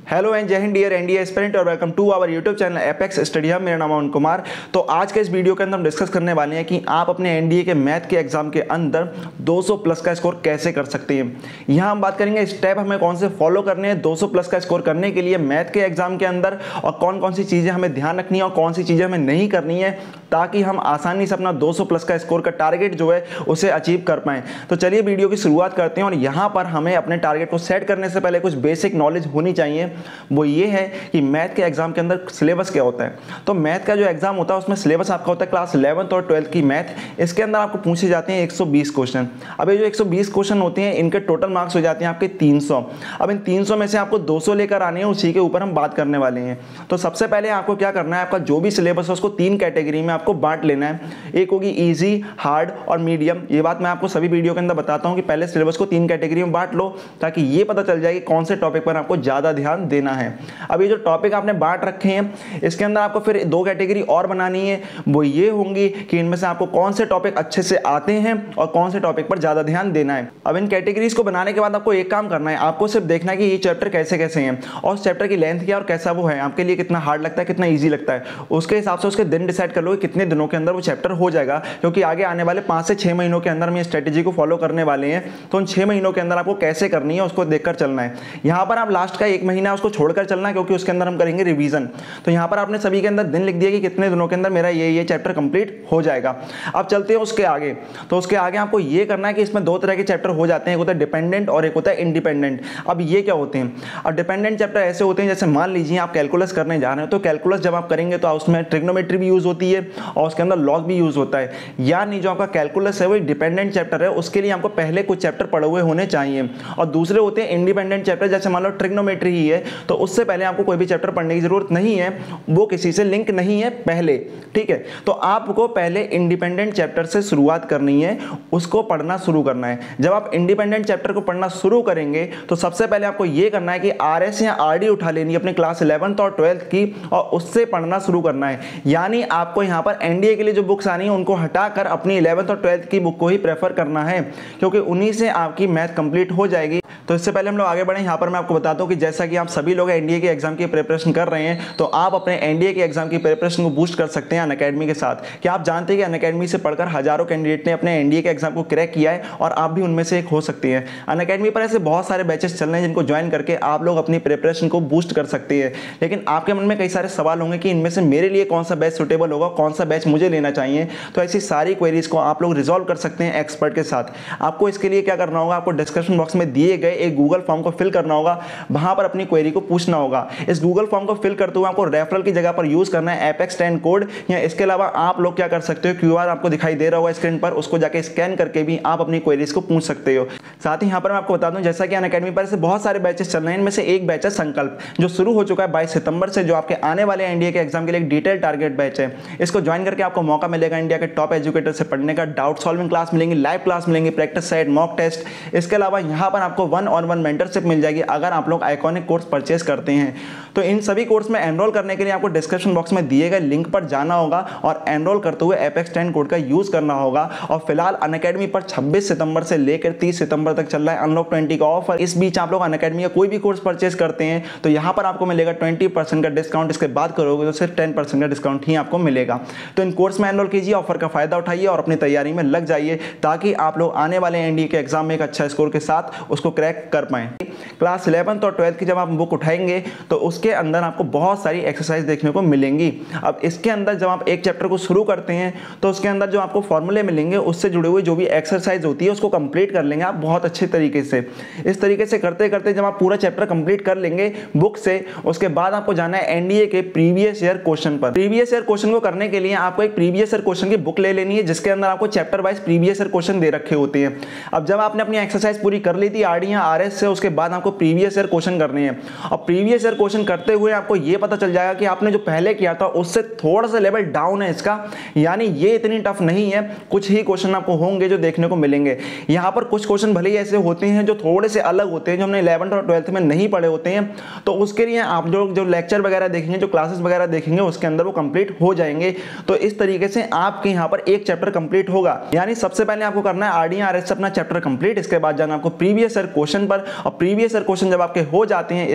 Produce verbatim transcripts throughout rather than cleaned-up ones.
Hello and Jai Hind dear NDA aspirant और welcome to our YouTube channel Apex Study Hub. मेरा नाम है अरुण कुमार। तो आज के इस वीडियो के अंदर हम डिस्कस करने वाले हैं कि आप अपने एनडीए के मैथ के एग्जाम के अंदर दो सौ प्लस का स्कोर कैसे कर सकते हैं। यहाँ हम बात करेंगे स्टेप हमें कौन से फॉलो करने हैं दो सौ प्लस का स्कोर करने के लिए मैथ के एग्जाम के अंदर, और कौन कौन सी चीज़ें हमें ध्यान रखनी है और कौन सी चीज़ें हमें नहीं करनी है, ताकि हम आसानी से अपना दो सौ प्लस का स्कोर का टारगेट जो है उसे अचीव कर पाएँ। तो चलिए वीडियो की शुरुआत करते हैं। और यहाँ पर हमें अपने टारगेट को सेट करने से पहले कुछ बेसिक नॉलेज होनी चाहिए। वो ये है कि मैथ के एग्जाम के अंदर सिलेबस क्या होता है। तो मैथ का जो एग्जाम होता है उसमें सिलेबस आपका होता है क्लास इलेवेंथ और ट्वेल्थ की मैथ। इसके अंदर आपको पूछे जाते हैं एक सौ बीस क्वेश्चन। अब ये जो एक सौ बीस क्वेश्चन होते हैं इनके टोटल मार्क्स हो जाते हैं आपके तीन सौ। अब इन तीन सौ में से आपको दो सौ लेकर आने हैं, उसी के ऊपर हम बात करने वाले हैं। तो सबसे पहले आपको क्या करना है, आपका जो भी सिलेबस है उसको तीन कैटेगरी में आपको बांट लेना है। एक होगी ईजी, हार्ड और मीडियम। ये बात मैं आपको सभी वीडियो के अंदर बताता हूँ कि पहले सिलेबस को तीन कैटेगरी में बांट लो, ताकि ये पता चल जाए कि कौन से टॉपिक पर आपको ज़्यादा ध्यान देना है। अब ये जो टॉपिक आपने बांट रखे हैं इसके अंदर आपको फिर दो कैटेगरी और बनानी है। वो ये होंगी कि इनमें से आपको कौन से टॉपिक अच्छे से आते हैं और कौन से टॉपिक पर ज़्यादा ध्यान देना है। अब इन कैटेगरीज को बनाने के बाद आपको एक काम करना है, आपको सिर्फ देखना है कि ये चैप्टर कैसे कैसे हैं और उस चैप्टर की लेंथ क्या और कैसा वो है, आपके लिए कितना हार्ड लगता है, कितना ईजी लगता है। उसके हिसाब से उसके दिन डिसाइड कर लो कि कितने दिनों के अंदर वो चैप्टर हो जाएगा, क्योंकि आगे आने वाले पाँच से छः महीनों के अंदर हम ये स्ट्रेटेजी को फॉलो करने वाले हैं। तो उन छः महीनों के अंदर आपको कैसे करनी है उसको देखकर चलना है। यहाँ पर आप लास्ट का एक महीना उसको छोड़कर चलना है, क्योंकि उसके अंदर हम करेंगे रिवीजन। तो यहाँ पर आपने सभी के अंदर दिन लिख दिया कि कितने दिनों के अंदर मेरा ये ये चैप्टर कंप्लीट हो जाएगा। अब चलते हैं उसके आगे। तो उसके आगे आपको ये करना है कि इसमें दो तरह के चैप्टर हो जाते हैं, एक होता है डिपेंडेंट और एक होता है इंडिपेंडेंट। अब ये क्या होते हैं? अब डिपेंडेंट चैप्टर ऐसे होते हैं, जैसे मान लीजिए आप कैलकुलस करने जा रहे हैं, तो कैलकुलस जब आप करेंगे तो उसमें ट्रिग्नोमेट्री भी यूज होती है और उसके अंदर लॉग भी यूज होता है। यानी जो आपका कैलकुलस है वो डिपेंडेंट चैप्टर है, उसके लिए आपको पहले कुछ चैप्टर पढ़े हुए होने चाहिए। और दूसरे होते हैं इंडिपेंडेंट चैप्टर, जैसे मान लो ट्रिग्नोमेट्री ही है तो उससे पहले आपको कोई भी चैप्टर पढ़ने की जरूरत नहीं है, वो किसी से लिंक नहीं है पहले। ठीक है, तो आपको पहले इंडिपेंडेंट चैप्टर से शुरुआत करनी है, उसको पढ़ना शुरू करना है। जब आप इंडिपेंडेंट चैप्टर को पढ़ना शुरू करेंगे तो सबसे पहले आपको यह करना है कि आरएस या आरडी उठा लेनी है अपनी क्लास इलेवेंथ और ट्वेल्थ की, और उससे पढ़ना शुरू करना है। यानी आपको यहाँ पर एनडीए के लिए जो बुक्स आनी है उनको हटाकर अपनी इलेवेंथ और ट्वेल्थ की बुक को ही प्रेफर करना है, क्योंकि उन्हीं से आपकी मैथ कंप्लीट हो जाएगी। तो इससे पहले हम लोग आगे बढ़े, यहाँ पर मैं आपको बताता हूँ कि जैसा कि आप सभी लोग एनडीए के एग्जाम की प्रिपरेशन कर रहे हैं, तो आप अपने एनडीए के एग्जाम की प्रिपरेशन को बूस्ट कर सकते हैं अनअकैडमी के साथ। क्या आप जानते हैं कि अनअकैडमी से पढ़कर हजारों कैंडिडेट ने अपने एनडीए के एग्जाम को क्रैक किया है, और आप भी उनमें से एक हो सकते हैं। अनअकैडमी पर ऐसे बहुत सारे बैचेस चल रहे हैं जिनको ज्वाइन करके आप लोग अपनी प्रिपरेशन को बूस्ट कर सकते हैं। लेकिन आपके मन में कई सारे सवाल होंगे कि इनमें से मेरे लिए कौन सा बैच सुटेबल होगा, कौन सा बैच मुझे लेना चाहिए। तो ऐसी सारी क्वेरीज को आप लोग रिजॉल्व कर सकते हैं एक्सपर्ट के साथ। आपको इसके लिए क्या करना होगा, आपको डिस्क्रिप्शन बॉक्स में दिए गए एक गूगल फॉर्म को फिल करना होगा, वहां पर अपनी क्वेरी को पूछना होगा। इस गूगल फॉर्म को फिल करते हुए आपको रेफरल की जगह पर यूज करना है एपेक्स टेन कोड, या इसके अलावा आप लोग क्या कर सकते हो, क्यूआर आपको दिखाई दे रहा होगा स्क्रीन पर, उसको जाके स्कैन करके भी आप अपनी क्वेरीज को पूछ सकते हो। साथ ही यहाँ पर मैं आपको बता दूं, जैसा कि अनअकैडमी पर ऐसे बहुत सारे बैचेस चल रहे हैं, इनमें से एक बैच है संकल्प, जो शुरू हो चुका है बाईस सितंबर से, जो आपके आने वाले एनडीए के एग्जाम के लिए एक डिटेल टारगेट बैच है। इसको ज्वाइन करके आपको मौका मिलेगा इंडिया के टॉप एजुकेटर से पढ़ने का, डाउट सॉल्विंग क्लास मिलेंगी, लाइव क्लास मिलेंगी, प्रैक्टिस सेट, मॉक टेस्ट। इसके अलावा यहाँ पर आपको वन ऑन वन मेंटरशिप मिल जाएगी अगर आप लोग आइकॉनिक कोर्स परचेस करते हैं। तो इन सभी कोर्स में एनरोल करने के लिए आपको डिस्क्रिप्शन बॉक्स में दिए गए लिंक पर जाना होगा और एनरोल करते हुए एपेक्स टेन कोड का यूज करना होगा। और फिलहाल अनअकैडमी पर छब्बीस सितंबर से लेकर तीस सितंबर तक चल रहा है अनलॉक ट्वेंटी का ऑफर। इस बीच आप लोग अनअकैडमी का कोई भी कोर्स परचेस करते हैं तो यहाँ पर आपको मिलेगा ट्वेंटी परसेंट का डिस्काउंट। इसके बाद करोगे तो सिर्फ टेन परसेंट का डिस्काउंट ही आपको मिलेगा। तो इन कोर्स में एनरोल कीजिए, ऑफर का फायदा उठाइए और अपनी तैयारी में लग जाइए, ताकि आप लोग आने वाले एनडीए के एग्जाम में एक अच्छा स्कोर के साथ उसको क्रैक कर पाएं। क्लास इलेवेंथ और ट्वेल्थ की जब आप बुक उठाएंगे तो उसके अंदर आपको बहुत सारी एक्सरसाइज देखने को मिलेंगी। अब इसके अंदर जब आप एक चैप्टर को शुरू करते हैं तो उसके अंदर जो आपको फॉर्मूले मिलेंगे उससे जुड़े हुए जो भी एक्सरसाइज होती है उसको कंप्लीट कर लेंगे आप बहुत अच्छे तरीके से। इस तरीके से करते करते जब आप पूरा चैप्टर कंप्लीट कर लेंगे बुक से, उसके बाद आपको जाना है एनडीए के प्रीवियस ईयर क्वेश्चन पर। प्रीवियस ईयर क्वेश्चन को करने के लिए आपको एक प्रीवियस ईयर क्वेश्चन की बुक ले लेनी है, जिसके अंदर आपको chapter wise previous year question दे रखे होते हैं। अब जब आपने अपनी एक्सरसाइज पूरी कर ली थी आरडी या आरएस से, उसके बाद आपको प्रीवियस ईयर क्वेश्चन करने हैं। और प्रीवियस ईयर क्वेश्चन करते हुए आपको यह पता चल जाएगा कि आपने जो पहले किया था उससे थोड़ा सा लेवल डाउन है इसका, यानी ये इतनी टफ नहीं है। कुछ ही क्वेश्चन आपको होंगे जो देखने को मिलेंगे। यहाँ पर कुछ क्वेश्चन भले ही ऐसे होते हैं जो थोड़े से अलग होते हैं, जो हमने इलेवेंथ और ट्वेल्थ में नहीं पढ़े होते हैं, तो उसके लिए आप लोग जो लेक्चर वगैरह देखेंगे, जो क्लासेस वगैरह देखेंगे, उसके अंदर वो कंप्लीट हो जाएंगे। तो इस तरीके से आपके यहाँ पर एक चैप्टर कंप्लीट होगा। यानी सबसे पहले आपको करना है आरडी आरएस से अपना चैप्टर कंप्लीट, इसके बाद जाना आपको प्रीवियस ईयर क्वेश्चन पर, और प्रीवियस ईयर क्वेश्चन जब आपके हो जाते हैं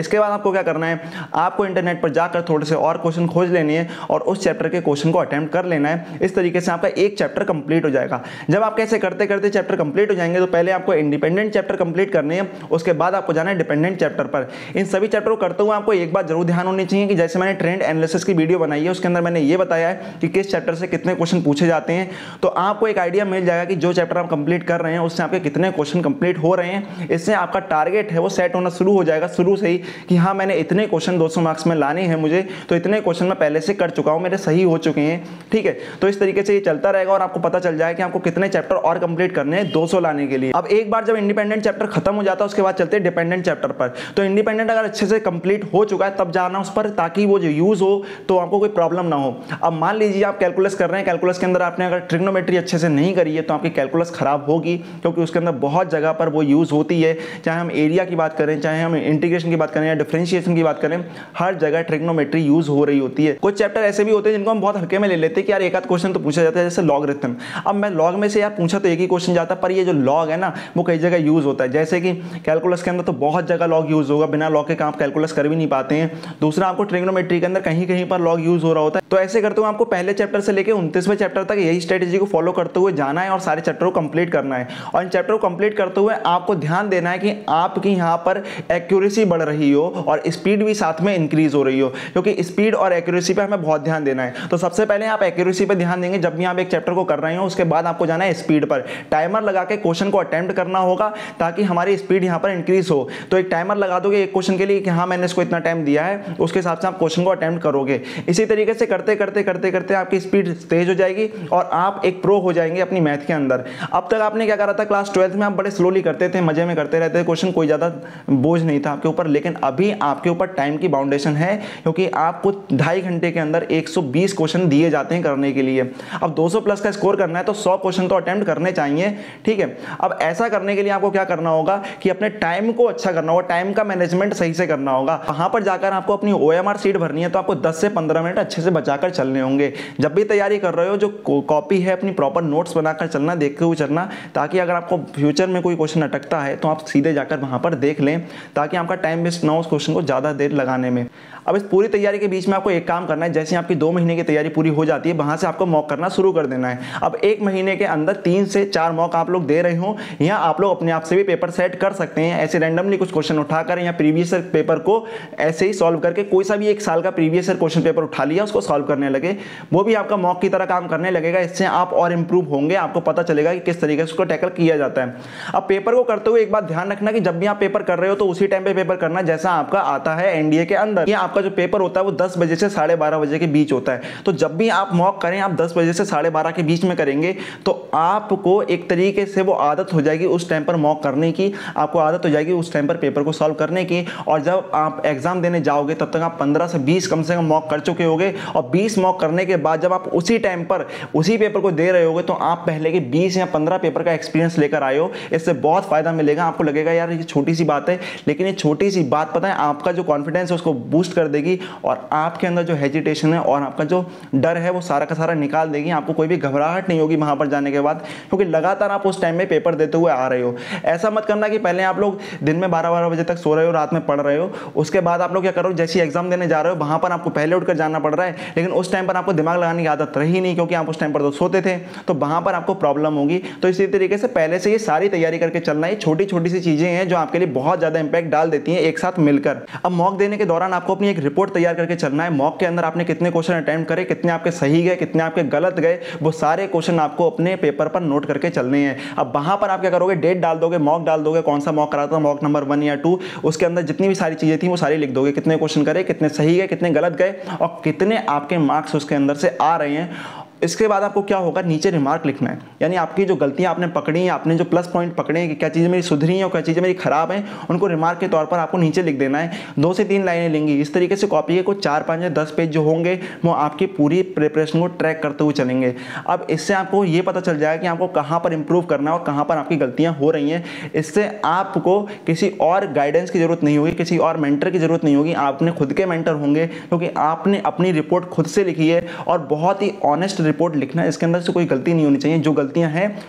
इसके बाद आपको क्या करना है, आपको इंटरनेट पर जाकर थोड़े से और क्वेश्चन खोज लेने हैं और उस चैप्टर के क्वेश्चन को अटेम्प्ट कर लेना है। इस तरीके से आपका एक चैप्टर कंप्लीट हो जाएगा। जब आप कैसे करते करते चैप्टर कंप्लीट हो जाएंगे तो पहले आपको इंडिपेंडेंट चैप्टर कंप्लीट करने हैं, उसके बाद आपको जाना है डिपेंडेंट चैप्टर पर। इन सभी चैप्टर को करते हुए आपको एक बात जरूर ध्यान होनी चाहिए कि जैसे मैंने ट्रेंड एनालिसिस की वीडियो बनाई है उसके अंदर मैंने ये बताया है कि किस चैप्टर से कितने क्वेश्चन पूछे जाते हैं, तो आपको एक आइडिया मिल जाएगा कि जो चैप्टर आप कंप्लीट कर रहे हैं उससे आपके कितने क्वेश्चन कंप्लीट हो रहे हैं। इससे आपका टारगेट है वो सेट होना शुरू हो जाएगा शुरू से ही कि हाँ मैंने इतने क्वेश्चन दो सौ मार्क्स में लाने हैं मुझे, तो इतने क्वेश्चन मैं पहले से कर चुका हूँ, मेरे सही हो चुके हैं। ठीक है, तो इस तरीके से ये चलता रहेगा और आपको पता चल जाएगा कि आपको कितने चैप्टर और कंप्लीट करने हैं दो सौ लाने के लिए। अब एक बार जब इंडिपेंडेंट चैप्टर खत्म हो जाता है उसके बाद चलते हैं डिपेंडेंट चैप्टर पर। तो इंडिपेंडेंट अगर अच्छे से कंप्लीट हो चुका है तब जाना उस पर, ताकि वो जो यूज हो तो आपको कोई प्रॉब्लम ना हो। अब मान लीजिए आप कैलकुलस कर रहे हैं, कैलकुलस के अंदर आपने अगर ट्रिग्नोमेट्री अच्छे से नहीं करी है तो आपकी कैलकुलस खराब होगी, क्योंकि उसके अंदर बहुत जगह पर वो यूज होती है। चाहे हम एरिया की बात करें, चाहे हम इंटीग्रेशन की बात करें या डिफरेंशिएशन की बात करें, हर जगह ट्रिग्नोमेट्री यूज हो रही होती है। कुछ चैप्टर ऐसे भी होते हैं जिनको हम बहुत हल्के में ले लेते हैं कि यार एक आध क्वेश्चन तो पूछा जाता है, जैसे लॉगरिथम। अब मैं लॉग में से यार पूछा तो एक ही क्वेश्चन जाता है, पर ये जो लॉग है ना वो कई जगह यूज होता है। जैसे कि कैलकुलस के अंदर तो बहुत जगह लॉग यूज होगा, बिना लॉग के आप कैलकुलस कर भी नहीं पाते हैं। दूसरा आपको ट्रिग्नोमेट्री के अंदर कहीं कहीं पर लॉग यूज हो रहा होता है। तो ऐसे करते हुए आपको पहले चैप्टर से लेकर उनतीसवें चैप्टर तक यही स्ट्रेटेजी को फॉलो करते हुए जाना है और सारे चैप्टर को कंप्लीट करना है। और इन चैप्टर को कंप्लीट करते हुए आपको ध्यान देना है कि आपकी यहाँ पर एक्यूरेसी बढ़ रही हो और स्पीड भी साथ में इंक्रीज हो रही हो, क्योंकि स्पीड और एक्यूरेसी पे हमें बहुत ध्यान देना है। तो सबसे पहले आप एक्यूरेसी पे ध्यान देंगे जब भी आप एक चैप्टर को कर रहे हो, उसके बाद आपको जाना है स्पीड पर। टाइमर लगा के क्वेश्चन को अटेम्प्ट करना होगा ताकि हमारी स्पीड यहाँ पर इंक्रीज हो। तो एक टाइमर लगा दोगे एक क्वेश्चन के लिए कि हाँ मैंने इसको इतना टाइम दिया है, उसके हिसाब से आप क्वेश्चन को अटेम्प्ट करोगे। इसी तरीके से करते करते करते करते आपकी स्पीड तेज हो जाएगी और आप एक प्रो हो जाएंगे अपनी मैथ के अंदर। अब तक आपने क्या करा था, क्लास ट्वेल्थ में आप बड़े स्लोली करते थे, मजे में करते रहते थे, क्वेश्चन कोई ज्यादा बोझ नहीं था आपके ऊपर। लेकिन अभी आपके ऊपर टाइम की बाउंडेशन है, क्योंकि आपको ढाई घंटे के अंदर एक सौ बीस क्वेश्चन दिए जाते हैं करने के लिए। अब दो सौ प्लस का स्कोर करना है तो सौ क्वेश्चन तो अटेम्प्ट करने चाहिए। ठीक है, अब ऐसा करने के लिए आपको क्या करना होगा कि अपने टाइम को अच्छा करना होगा, टाइम का मैनेजमेंट सही से करना होगा। वहां पर जाकर आपको अपनी ओएमआर सीट भरनी है, तो आपको दस से पंद्रह मिनट अच्छे से बचाकर चलने होंगे। जब भी तैयारी कर रहे हो जो कॉपी है अपनी प्रॉपर नोट्स बनाकर चलना, देखते हुए चलना, ताकि अगर आपको फ्यूचर में कोई क्वेश्चन अटकता है तो आप सीधे जाकर वहां पर देख लें, ताकि आपका टाइम वेस्ट ना हो उस क्वेश्चन को ज्यादा देर लगाने में। अब इस पूरी तैयारी के बीच में आपको एक काम करना है, जैसे आपकी दो महीने की तैयारी पूरी हो जाती है वहां से आपको मॉक करना शुरू कर देना है। अब एक महीने के अंदर तीन से चार मॉक आप लोग दे रहे हो, या आप लोग अपने आप से भी पेपर सेट कर सकते हैं, ऐसे रैंडमली कुछ क्वेश्चन उठाकर या प्रीवियस ईयर पेपर को ऐसे ही सॉल्व करके, कोई सा भी एक साल का प्रीवियस ईयर क्वेश्चन पेपर उठा लिया उसको सॉल्व करने लगे, वो भी आपका मॉक की तरह काम करने लगेगा। इससे आप और इंप्रूव होंगे, आपको पता चलेगा कि किस तरीके से उसको टैकल किया जाता है। अब पेपर को करते हुए एक बात ध्यान रखना कि जब भी आप पेपर कर रहे हो तो उसी टाइम पे पेपर करना जैसा आपका आता है एनडीए के अंदर। ये आपका जो पेपर होता है वो दस बजे से साढ़े बारह बजे के बीच होता है। तो जब भी आप मॉक करें, आप दस बजे से साढ़े बारह के बीच में करेंगे तो आपको एक तरीके से वो आदत हो जाएगी उस टाइम पर मॉक करने की, आपको आदत हो जाएगी उस टाइम पर पेपर को सॉल्व करने की। और जब आप एग्जाम देने जाओगे तब तक आप पंद्रह से बीस कम से कम मॉक कर चुके होगे, और बीस मॉक करने के बाद जब आप उसी टाइम पर उसी पेपर को दे रहे होगे तो आप पहले के बीस या पंद्रह पेपर का एक्सपीरियंस लेकर आए हो। इससे बहुत फायदा मिलेगा। आपको लगेगा यार ये छोटी सी बात है, लेकिन ये छोटी सी बात पता है आपका जो कॉन्फिडेंस है उसको बूस्ट कर देगी, और आपके अंदर जो हेजिटेशन है और आपका जो डर है वो सारा का सारा निकाल देगी। आपको कोई भी घबराहट नहीं होगी वहां पर जाने के बाद, क्योंकि लगातार आप उस टाइम में पेपर देते हुए आ रहे हो। ऐसा मत करना कि पहले आप लोग दिन में बारह बारह बजे तक सो रहे हो, रात में पढ़ रहे हो, उसके बाद आप लोग क्या करो, जैसे एग्जाम देने जा रहे हो वहां पर आपको पहले उठकर जाना पड़ रहा है, लेकिन उस टाइम पर आपको दिमाग लगाने की आदत रही नहीं, क्योंकि आप उस टाइम पर तो सोते थे, तो वहां पर आपको प्रॉब्लम होगी। तो इसी तरीके से पहले से ये सारी तैयारी करके चलना है। छोटी छोटी सी चीजें हैं जो आपके लिए बहुत ज्यादा इंपैक्ट डाल देती हैं एक साथ मिलकर। अब मॉक देने के दौरान आपको अपनी एक रिपोर्ट तैयार करके चलना है। मॉक के अंदर आपने कितने क्वेश्चन अटेम्प्ट करे, कितने आपके सही गए, कितने आपके गलत गए, वो सारे क्वेश्चन आपको अपने पेपर पर नोट करके चलने हैं। अब वहां पर आप क्या करोगे, डेट डाल दोगे, मॉक डाल दोगे, कौन सा मॉक करा था, मॉक नंबर वन या टू, उसके अंदर जितनी भी सारी चीजें थी वो सारी लिख दोगे, कितने क्वेश्चन करे, कितने सही गए, कितने गलत गए, और कितने आपके मार्क्स उसके अंदर से आ रहे हैं। इसके बाद आपको क्या होगा, नीचे रिमार्क लिखना है, यानी आपकी जो गलतियां आपने पकड़ी हैं, आपने जो प्लस पॉइंट पकड़े हैं कि क्या चीज़ें मेरी सुधरी हैं और क्या चीज़ें मेरी खराब हैं, उनको रिमार्क के तौर पर आपको नीचे लिख देना है। दो से तीन लाइनें लेंगी। इस तरीके से कॉपी के कुछ चार पाँच या दस पेज जो होंगे वो आपकी पूरी प्रिपरेशन को ट्रैक करते हुए चलेंगे। अब इससे आपको ये पता चल जाएगा कि आपको कहाँ पर इंप्रूव करना है और कहाँ पर आपकी गलतियाँ हो रही हैं। इससे आपको किसी और गाइडेंस की जरूरत नहीं होगी, किसी और मेंटर की जरूरत नहीं होगी, आपने खुद के मेंटर होंगे, क्योंकि आपने अपनी रिपोर्ट खुद से लिखी है और बहुत ही ऑनेस्ट रिपोर्ट लिखना है। इसके अंदर से कोई गलती नहीं होनी चाहिए। जो गलतियां हैं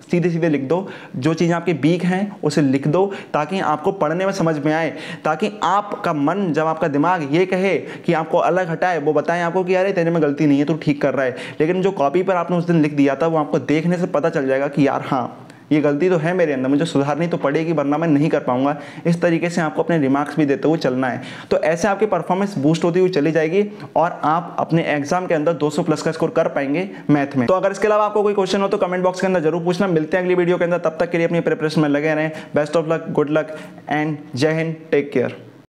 सीधे सीधे लिख दो, जो चीज़ें आपकी वीक हैं उसे लिख दो ताकि आपको पढ़ने में समझ में आए, ताकि आपका मन, जब आपका दिमाग ये कहे कि आपको अलग हटाए, वो बताएं आपको कि यार तेरे में गलती नहीं है, तू ठीक कर रहा है। लेकिन जो कॉपी पर आपने उस दिन लिख दिया था वो आपको देखने से पता चल जाएगा कि यार हाँ ये गलती तो है मेरे अंदर, मुझे सुधारनी तो पड़ेगी वरना मैं नहीं कर पाऊंगा। इस तरीके से आपको अपने रिमार्क्स भी देते हुए चलना है। तो ऐसे आपकी परफॉर्मेंस बूस्ट होती हुई चली जाएगी और आप अपने एग्जाम के अंदर दो सौ प्लस का स्कोर कर पाएंगे मैथ में। तो अगर इसके अलावा आपको कोई क्वेश्चन हो तो कमेंट बॉक्स के अंदर जरूर पूछना। मिलते हैं अगली वीडियो के अंदर, तब तक के लिए अपनी प्रिपरेशन में लगे रहें। Best of luck, good luck and Jai Hind, take care.